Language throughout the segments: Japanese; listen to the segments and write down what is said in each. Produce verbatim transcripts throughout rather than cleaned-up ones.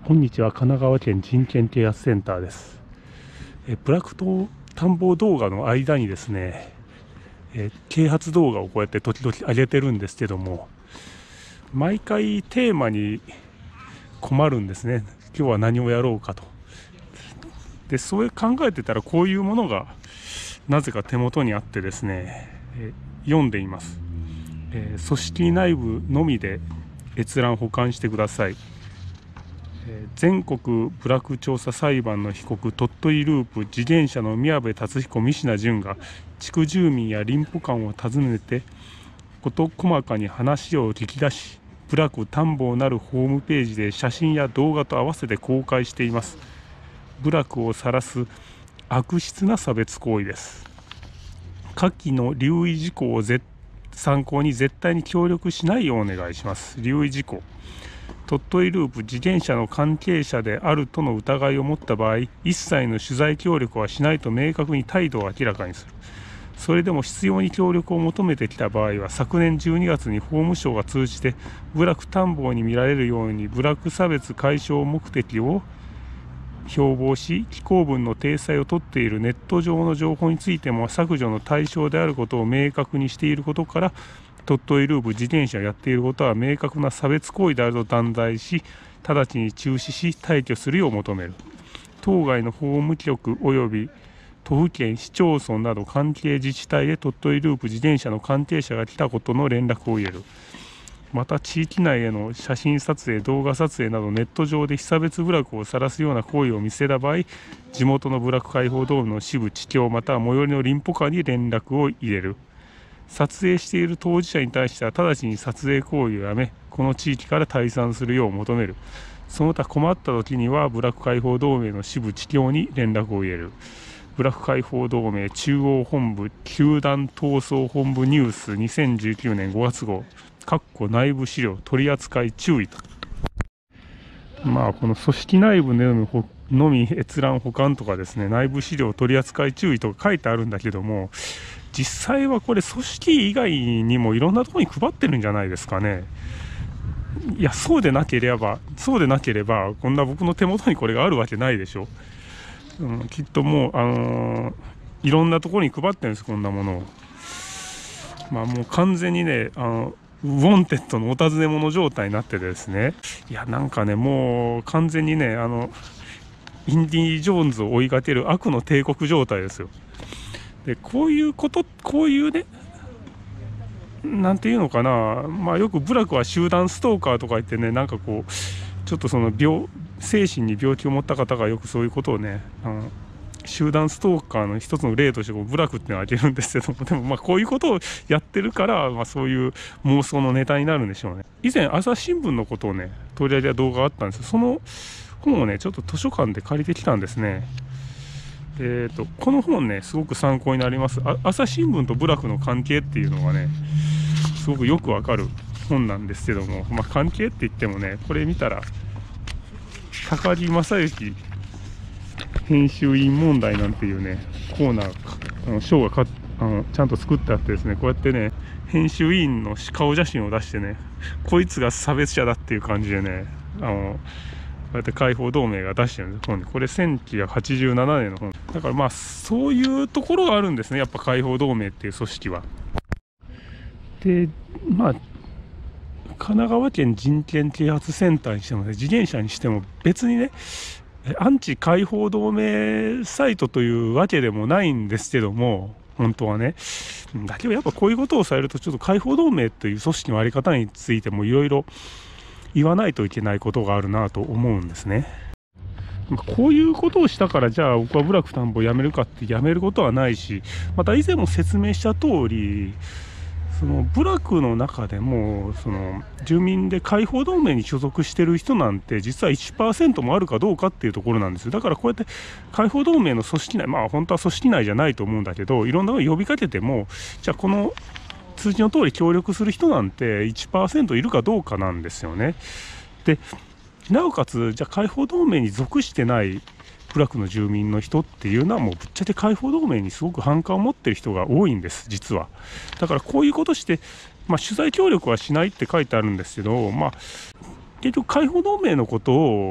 こんにちは。神奈川県人権啓発センターです。えブラックと田んぼ動画の間にですね、え啓発動画をこうやって時々上げてるんですけども、毎回テーマに困るんですね。今日は何をやろうかと。で、そう考えてたらこういうものがなぜか手元にあってですね、え読んでいます。え組織内部のみで閲覧保管してください。全国部落調査裁判の被告鳥取ループ自転車の宮部達彦三品淳が地区住民や林保官を訪ねて事細かに話を聞き出し、部落探訪なるホームページで写真や動画と合わせて公開しています。部落を晒す悪質な差別行為です。下記の留意事項を参考に絶対に協力しないようお願いします。留意事項。鳥取ループ自転車の関係者であるとの疑いを持った場合、一切の取材協力はしないと明確に態度を明らかにする。それでも必要に協力を求めてきた場合は、昨年じゅうにがつに法務省が通じて部落探訪に見られるように部落差別解消目的を標榜し、寄稿文の体裁を取っているネット上の情報についても削除の対象であることを明確にしていることから、鳥取ループ自転車をやっていることは明確な差別行為であると断罪し、直ちに中止し退去するよう求める。当該の法務局及び都府県市町村など関係自治体へ鳥取ループ自転車の関係者が来たことの連絡を入れる。また地域内への写真撮影、動画撮影などネット上で被差別部落を晒すような行為を見せた場合、地元の部落解放同盟の支部地境または最寄りの林保官に連絡を入れる。撮影している当事者に対しては直ちに撮影行為をやめ、この地域から退散するよう求める。その他困った時には部落解放同盟の支部地境に連絡を入れる。部落解放同盟中央本部球団闘争本部ニュースにせんじゅうきゅうねんごがつごう括弧内部資料取扱い注意と。まあこの組織内部のみ閲覧保管とかですね、内部資料取扱い注意とか書いてあるんだけども、実際はこれ組織以外にもいろんなところに配ってるんじゃないですかね。いや、そうでなければそうでなければこんな僕の手元にこれがあるわけないでしょ。うん、きっともう、あのー、いろんなところに配ってるんです、こんなものを。まあもう完全にね、あのウォンテッドのお尋ね者状態になっててですね、いやなんかね、もう完全にね、あのインディ・ジョーンズを追いかける悪の帝国状態ですよ。でこういうことこういうね、なんていうのかな、まあよく部落は集団ストーカーとか言ってね、なんかこうちょっとその病精神に病気を持った方がよくそういうことをね、あの集団ストーカーの一つの例としてこう部落っていうのを挙げるんですけども、でもまあこういうことをやってるから、まあ、そういう妄想のネタになるんでしょうね。以前朝日新聞のことをね取り上げた動画があったんですよ。その本をねちょっと図書館で借りてきたんですね。えーと、この本ねすごく参考になります。あ朝日新聞と部落の関係っていうのがねすごくよくわかる本なんですけども、まあ、関係って言ってもね、これ見たら高木正幸編集員問題なんていうねコーナー、あの賞がかあのちゃんと作ってあってですね、こうやってね編集員の顔写真を出してね、こいつが差別者だっていう感じでね、あのこうやって解放同盟が出してるんです。これせんきゅうひゃくはちじゅうななねんの本だから、まあそういうところがあるんですね、やっぱ解放同盟っていう組織は。でまあ神奈川県人権啓発センターにしてもね、自転車にしても別にねアンチ解放同盟サイトというわけでもないんですけども、本当はね。だけどやっぱこういうことをされると、ちょっと解放同盟という組織の在り方についてもいろいろ言わないといけないことがあるなと思うんですね。こういうことをしたからじゃあ僕は部落探訪やめるかってやめることはないし、また以前も説明した通り、その部落の中でもその住民で解放同盟に所属してる人なんて実は いちパーセント もあるかどうかっていうところなんですよ。だからこうやって解放同盟の組織内、まあ本当は組織内じゃないと思うんだけど、いろんなのを呼びかけても、じゃあこの通知の通り協力する人なんて いちパーセント いるかどうかなんですよね。でなおかつじゃあ解放同盟に属してない部落の住民の人っていうのはもうぶっちゃけ解放同盟にすごく反感を持ってる人が多いんです、実は。だからこういうことして、まあ、取材協力はしないって書いてあるんですけど、まあ、結局解放同盟のことを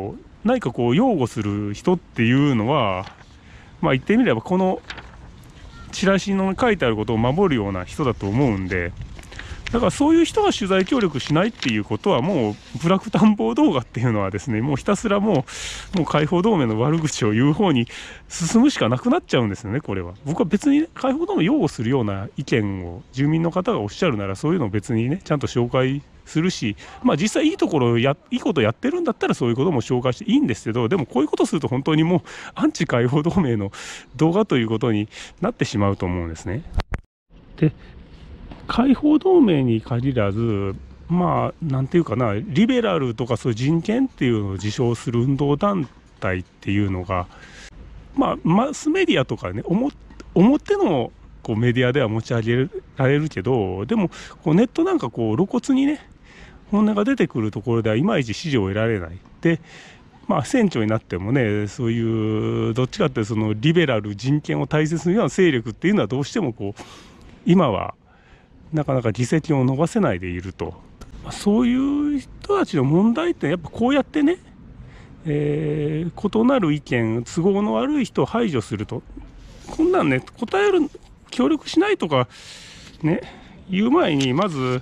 何かこう擁護する人っていうのは、まあ言ってみればこのチラシの書いてあることを守るような人だと思うんで、だからそういう人が取材協力しないっていうことは、もう部落探訪動画っていうのはですね、もうひたすらもうもう解放同盟の悪口を言う方に進むしかなくなっちゃうんですよね。これは僕は別に、ね、解放同盟を擁護するような意見を住民の方がおっしゃるなら、そういうのを別にねちゃんと紹介するし、まあ実際いいところをやいいことやってるんだったらそういうことも紹介していいんですけど、でもこういうことすると本当にもうアンチ解放同盟の動画ということになってしまうと思うんですね。で、解放同盟に限らず、まあなんていうかな、リベラルとかそういう人権っていうのを自称する運動団体っていうのが、まあマスメディアとかね、表のこうメディアでは持ち上げられるけど、でもこうネットなんかこう露骨にね本音が出てくるところではいまいち支持を得られない。で、まあ船長になってもね、そういうどっちかっていうとそのリベラル人権を大切にするような勢力っていうのはどうしてもこう今はなかなか議席を伸ばせないでいると。そういう人たちの問題ってやっぱこうやってね、えー、異なる意見、都合の悪い人を排除すると、こんなんね、答える協力しないとかね言う前に、まず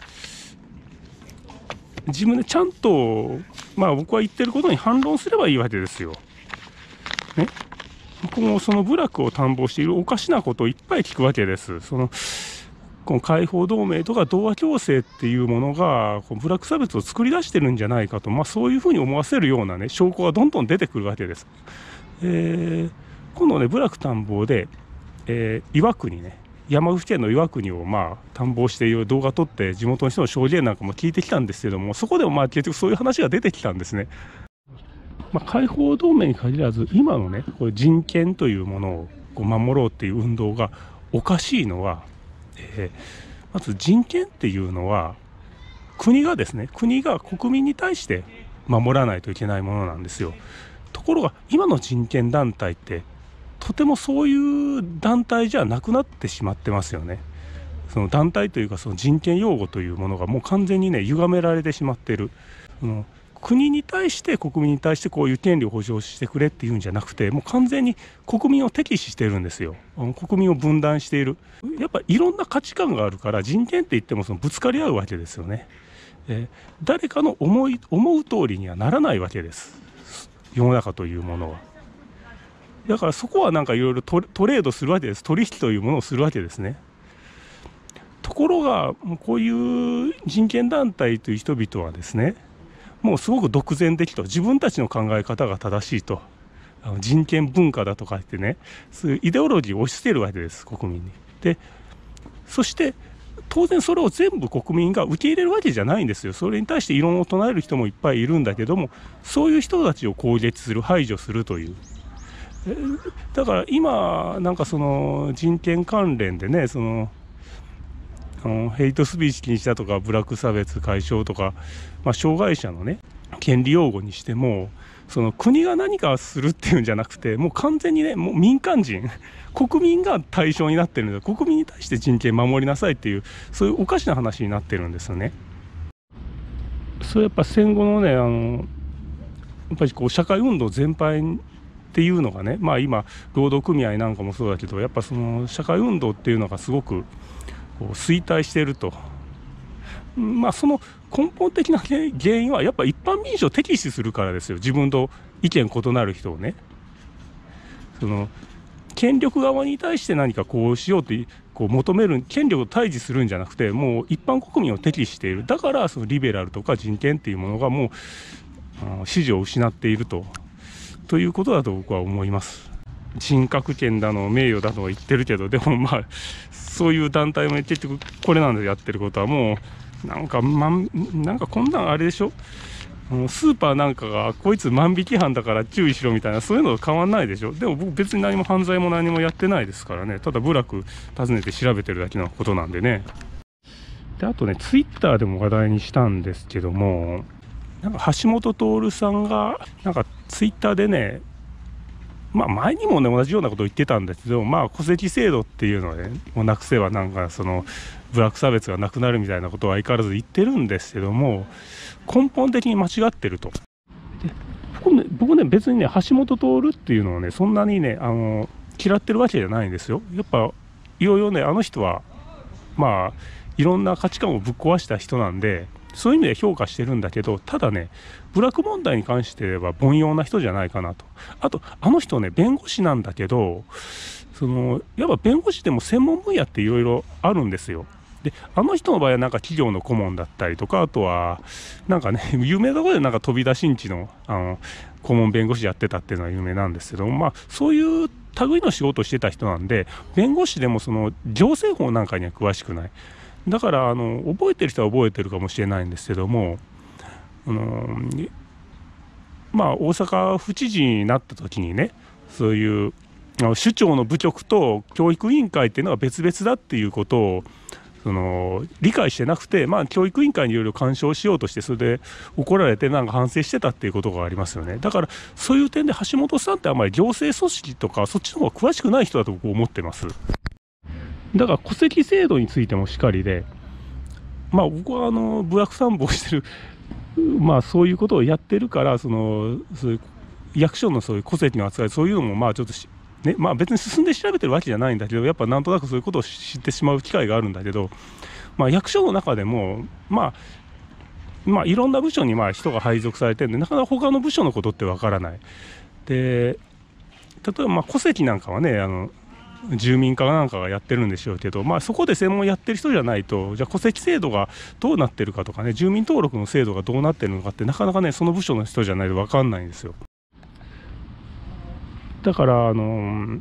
自分でちゃんと、まあ僕は言ってることに反論すればいいわけですよ。ね、僕もその部落を探訪しているおかしなことをいっぱい聞くわけです。そのこの解放同盟とか同和共生っていうものがこの部落差別を作り出してるんじゃないかと、まあ、そういうふうに思わせるようなね証拠がどんどん出てくるわけです。えー、今度ね部落探訪で、えー、岩国ね山口県の岩国をまあ探訪している動画撮って地元の人の証言なんかも聞いてきたんですけども、そこでもまあ結局そういう話が出てきたんですね。まあ、解放同盟に限らず今のねこれ人権というものをこう守ろうっていう運動がおかしいのは、えー、まず人権っていうのは国がですね国が国民に対して守らないといけないものなんですよ。ところが今の人権団体ってとてもそういう団体じゃなくなってしまってますよね。その団体というかその人権擁護というものがもう完全にね歪められてしまっている。その国に対して国民に対してこういう権利を保障してくれっていうんじゃなくて、もう完全に国民を敵視してるんですよ。国民を分断している。やっぱいろんな価値観があるから人権って言ってもそのぶつかり合うわけですよね。えー、誰かの思い思う通りにはならないわけです、世の中というものは。だからそこはなんかいろいろトレードするわけです。取引というものをするわけですね。ところがもうこういう人権団体という人々はですね、もうすごく独善的と、自分たちの考え方が正しいと、あの人権文化だとか言ってね、そういうイデオロギーを押し付けるわけです、国民に。でそして当然それを全部国民が受け入れるわけじゃないんですよ。それに対して異論を唱える人もいっぱいいるんだけども、そういう人たちを攻撃する、排除するという。だから今なんかその人権関連でね、そのヘイトスピーチ禁止だとか部落差別解消とか、まあ、障害者のね権利擁護にしても、その国が何かするっていうんじゃなくて、もう完全にねもう民間人国民が対象になってるので、国民に対して人権守りなさいっていう、そういうおかしな話になってるんですよね。それやっぱ戦後のねあのやっぱりこう社会運動全般っていうのがね、まあ今労働組合なんかもそうだけど、やっぱその社会運動っていうのがすごくこう衰退していると。まあその根本的な原因はやっぱ一般民主を敵視するからですよ。自分と意見異なる人をね、その権力側に対して何かこうしようってこう求める、権力を対峙するんじゃなくて、もう一般国民を敵視している。だからそのリベラルとか人権っていうものがもう支持を失っているとということだと僕は思います。人格権だの名誉だと言ってるけど、でもまあそういう団体も結局これなんでやってることはもうなんか、ま、なんかこんなんあれでしょ、スーパーなんかがこいつ万引き犯だから注意しろみたいな、そういうのと変わんないでしょ。でも僕別に何も犯罪も何もやってないですからね。ただ部落訪ねて調べてるだけのことなんでね。であとねツイッターでも話題にしたんですけども、なんか橋本徹さんがなんかツイッターでね、まあ前にもね同じようなことを言ってたんですけど、まあ戸籍制度っていうのをねもうなくせばなんかその部落差別がなくなるみたいなことは相変わらず言ってるんですけども、根本的に間違ってると。で僕ね僕ね別にね橋本徹っていうのをねそんなにねあの嫌ってるわけじゃないんですよ。やっぱいろいろねあの人はまあいろんな価値観をぶっ壊した人なんでそういう意味で評価してるんだけど、ただね部落問題に関しては凡庸な人じゃないかなと。あとあの人ね弁護士なんだけど、そのやっぱ弁護士でも専門分野っていろいろあるんですよ。であの人の場合はなんか企業の顧問だったりとか、あとはなんかね有名なところでなんか飛び出しんちのあの顧問弁護士やってたっていうのは有名なんですけども、まあそういう類の仕事をしてた人なんで、弁護士でもその行政法なんかには詳しくない。だからあの覚えてる人は覚えてるかもしれないんですけども、あのまあ大阪府知事になった時にね、そういう首長の部局と教育委員会っていうのは別々だっていうことをその理解してなくて、まあ、教育委員会にいろいろ干渉しようとしてそれで怒られてなんか反省してたっていうことがありますよね。だからそういう点で橋本さんってあんまり行政組織とかそっちの方が詳しくない人だと僕思ってます。だから戸籍制度についてもしかりで、まあ僕はあの部落参謀してるまあそういうことをやってるから、そのそういう役所のそういう戸籍の扱いそういうのもまあちょっとしね、まあ別に進んで調べてるわけじゃないんだけど、やっぱなんとなくそういうことを知ってしまう機会があるんだけど、まあ役所の中でもまあまあいろんな部署にまあ人が配属されてるんで、なかなか他の部署のことってわからない。で例えばまあ戸籍なんかはねあの住民課なんかがやってるんでしょうけど、まあそこで専門やってる人じゃないと、じゃあ戸籍制度がどうなってるかとかね、住民登録の制度がどうなってるのかってなかなかねその部署の人じゃないと分かんないんですよ。だからあの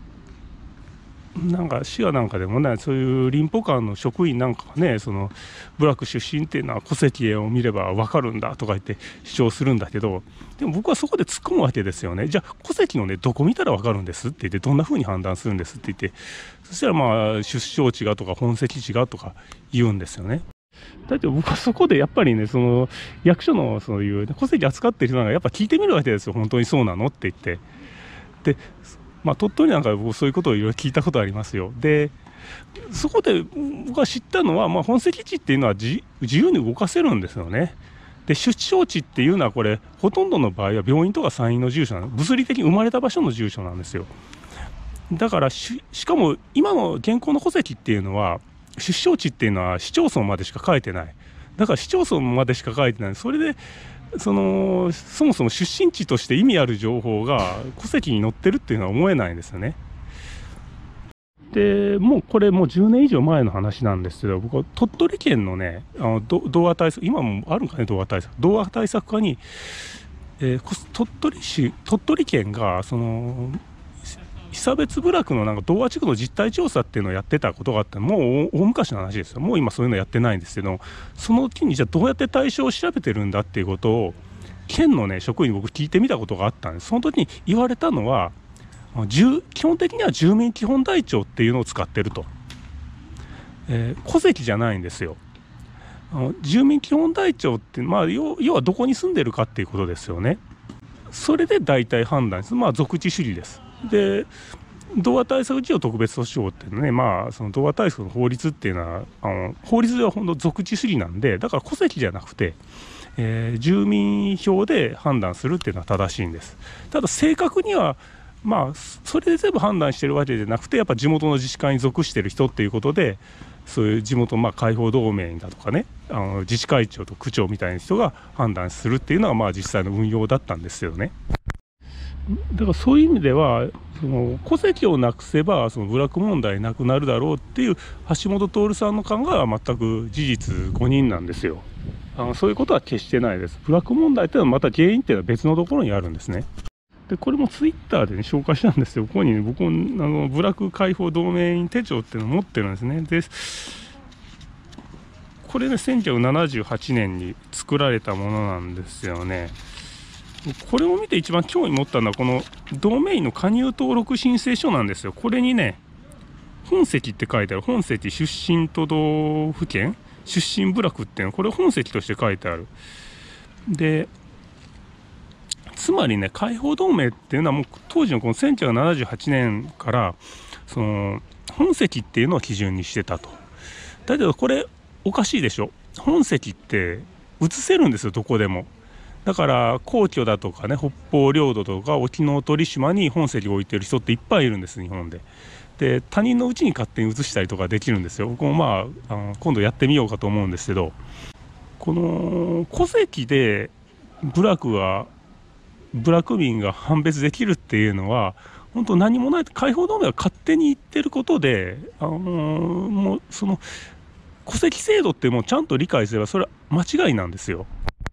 なんか市やなんかでもねそういう林保官の職員なんかはね、その部落出身っていうのは戸籍を見れば分かるんだとか言って主張するんだけど、でも僕はそこで突っ込むわけですよね。じゃあ戸籍のねどこ見たら分かるんですって言って、どんな風に判断するんですって言って、そしたらまあ出生地がとか本籍地がとか言うんですよね。だって僕はそこでやっぱりねその役所のそういう戸籍扱ってる人なんかやっぱ聞いてみるわけですよ。本当にそうなのって言って。でまあ、鳥取なんか僕そういうことをいろいろ聞いたことありますよ。でそこで僕が知ったのは、まあ、本籍地っていうのは自由に動かせるんですよね。で出生地っていうのはこれほとんどの場合は病院とか産院の住所なの、物理的に生まれた場所の住所なんですよ。だからししかも今の現行の戸籍っていうのは出生地っていうのは市町村までしか書いてない。だから市町村までしか書いてない。それでそのそもそも出身地として意味ある情報が戸籍に載ってるっていうのは思えないんですよね。でもうこれもうじゅうねん以上前の話なんですけど、僕は鳥取県のねあの童話対策、今もあるんかね童話対策童話対策課に、えー、鳥取市鳥取県がその被差別部落のなんか童話地区の実態調査っていうのをやってたことがあって、もう大昔の話ですよ。もう今そういうのやってないんですけど、その時にじゃあどうやって対象を調べてるんだっていうことを県のね職員に僕聞いてみたことがあったんです。その時に言われたのは基本的には住民基本台帳っていうのを使ってると、えー、戸籍じゃないんですよ。住民基本台帳って、まあ、要, 要はどこに住んでるかっていうことですよね。それで大体判断する、まあ属地主義です。で童話対策事業特別措置法っていうのね、まあその童話対策の法律っていうのはあの法律では本当属地主義なんで、だから戸籍じゃなくて、えー、住民票で判断するっていうのは正しいんです。ただ正確にはまあそれで全部判断してるわけじゃなくて、やっぱ地元の自治会に属してる人っていうことで、そういう地元まあ解放同盟だとかね、あの自治会長と区長みたいな人が判断するっていうのがまあ実際の運用だったんですよね。だからそういう意味ではその戸籍をなくせばその部落問題なくなるだろうっていう橋本徹さんの考えは全く事実誤認なんですよ。あのそういうことは決してないです。部落問題っていうのはまた原因っていうのは別のところにあるんですね。でこれもツイッターで、ね、紹介したんですよ。ここに、ね、僕もあの部落解放同盟員手帳っていうのを持ってるんですね。でこれねせんきゅうひゃくななじゅうはちねんに作られたものなんですよね。これを見て一番興味持ったのはこの同盟員の加入登録申請書なんですよ。これにね本籍って書いてある。本籍出身都道府県出身部落っていうの、これ本籍として書いてある。でつまりね解放同盟っていうのはもう当時のこのせんきゅうひゃくななじゅうはちねんからその本籍っていうのを基準にしてたと。だけどこれおかしいでしょ。本籍って移せるんですよどこでも。 だから皇居だとかね、北方領土とか沖ノ鳥島に本籍を置いてる人っていっぱいいるんです、日本で。で他人のうちに勝手に移したりとかできるんですよ。僕もまあ、あの今度やってみようかと思うんですけど、この戸籍で部落が部落民が判別できるっていうのは本当何もない、解放同盟が勝手に言ってることで、あのーもうその戸籍制度ってもうちゃんと理解すればそれは間違いなんですよ。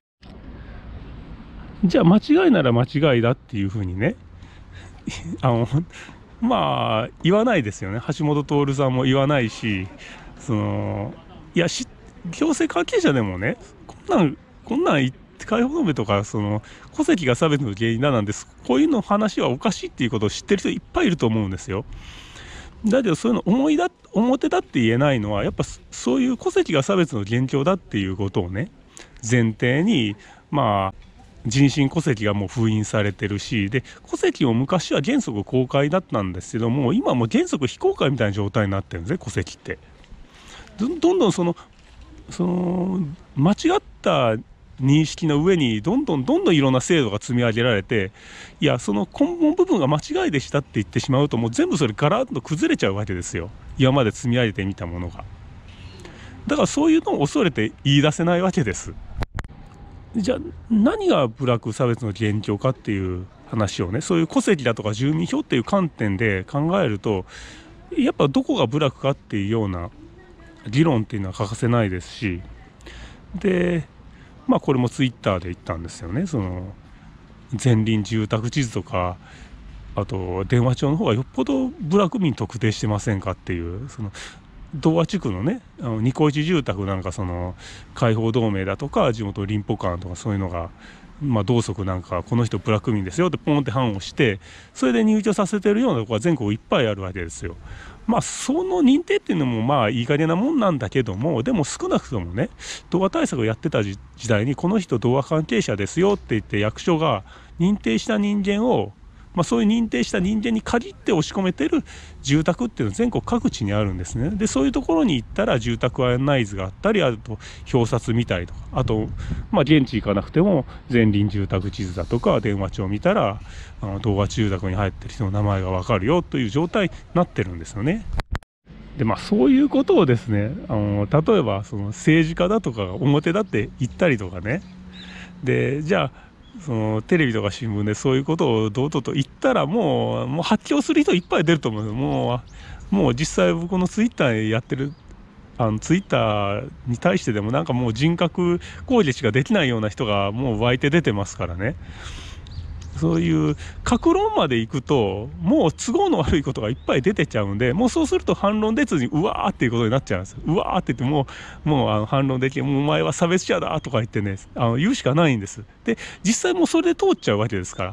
じゃあ間違いなら間違いだっていうふうにねあのまあ言わないですよね。橋本徹さんも言わないし、そのいやし行政関係者でもね、こんなんこんなん言って解放同盟とかその戸籍が差別の原因だなんです、こういうの話はおかしいっていうことを知ってる人いっぱいいると思うんですよ。だけどそういうの思いだ表だって言えないのはやっぱそういう戸籍が差別の元凶だっていうことをね前提に、まあ人身戸籍がもう封印されてるし、で戸籍も昔は原則公開だったんですけども、今もう原則非公開みたいな状態になってるんですね、戸籍って。どどんどんそのその間違った認識の上にどんどんどんどんいろんな制度が積み上げられて、いやその根本部分が間違いでしたって言ってしまうともう全部それガラッと崩れちゃうわけですよ、今まで積み上げてみたものが。だからそういうのを恐れて言い出せないわけです。じゃあ何が部落差別の元凶かっていう話をね、そういう戸籍だとか住民票っていう観点で考えると、やっぱどこが部落かっていうような議論っていうのは欠かせないですし、でまあこれもツイッターで言ったんですよね。その前輪住宅地図とか、あと電話帳の方がよっぽど部落民特定してませんかっていう、その童話地区のね、あのニコイチ住宅なんかその解放同盟だとか地元林保館とかそういうのが、まあ、同族なんかこの人部落民ですよってポンって判をしてそれで入居させてるようなところが全国いっぱいあるわけですよ。まあその認定っていうのもまあいい加減なもんなんだけども、でも少なくともね童話対策をやってた時代にこの人童話関係者ですよって言って役所が認定した人間を、まあ、そういう認定した人間に限って押し込めてる住宅っていうのは全国各地にあるんですね。でそういうところに行ったら住宅案内図があったり、あと表札見たりとか、あと、まあ、現地行かなくても前輪住宅地図だとか電話帳を見たらあの童話住宅に入ってる人の名前が分かるよという状態になってるんですよね。でまあそういうことをですね、あの例えばその政治家だとかが表だって言ったりとかね、でじゃあそのテレビとか新聞でそういうことを堂々と言ったらもうもう発狂する人いっぱい出ると思うんですよ。もうもう実際僕のツイッターやってるあのツイッターに対してでもなんかもう人格攻撃しかできないような人がもう湧いて出てますからね。そういう各論まで行くともう都合の悪いことがいっぱい出てちゃうんで、もうそうすると反論出ずにうわーっていうことになっちゃうんですよ。うわーって言ってもうもうあの反論できもうお前は差別者だとか言ってね、あの言うしかないんです。で実際もうそれで通っちゃうわけですから、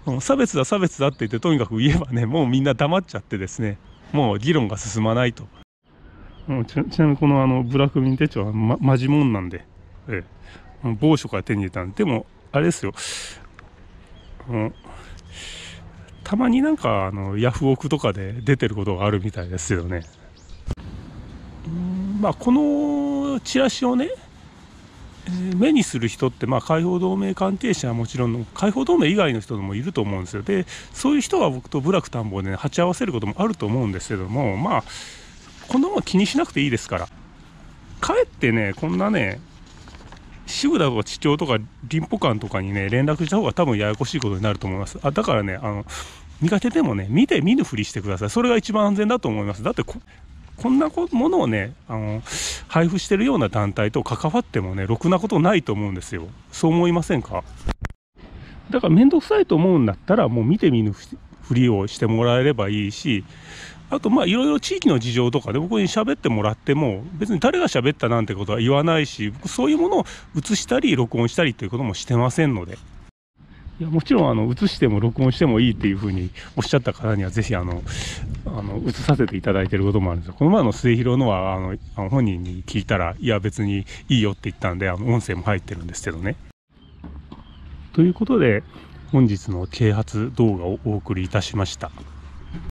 うん、差別だ差別だって言ってとにかく言えばねもうみんな黙っちゃってですね、もう議論が進まないと。うん、ち, ちなみにこのあのブラック民手帳は、ま、マジモンなんで、ええ、某所から手に入れたんで。でもあれですよ、うん、たまになんかあのヤフオクとかで出てることがあるみたいですよね。うんまあこのチラシをね、えー目にする人ってまあ解放同盟関係者はもちろん解放同盟以外の人もいると思うんですよ。でそういう人が僕と部落探訪で、ね、鉢合わせることもあると思うんですけども、まあこんなもん気にしなくていいですから、かえってねこんなね支部だとか地長とか林保官とかにね連絡した方が多分ややこしいことになると思います。あだからねあの見かけてもね見て見ぬふりしてください。それが一番安全だと思います。だって こ, こんなものをねあの配布してるような団体と関わってもねろくなことないと思うんですよ。そう思いませんか？だから面倒くさいと思うんだったらもう見て見ぬふりをしてもらえればいいし、あとまあいろいろ地域の事情とかで僕に喋ってもらっても別に誰が喋ったなんてことは言わないし、僕そういうものを映したり録音したりということもしてませんので。いやもちろんあの映しても録音してもいいっていうふうにおっしゃった方にはぜひあのあの映させていただいていることもあるんですよ。この前の末広のはあのあの本人に聞いたらいや別にいいよって言ったんで、あの音声も入ってるんですけどね。ということで本日の啓発動画をお送りいたしました。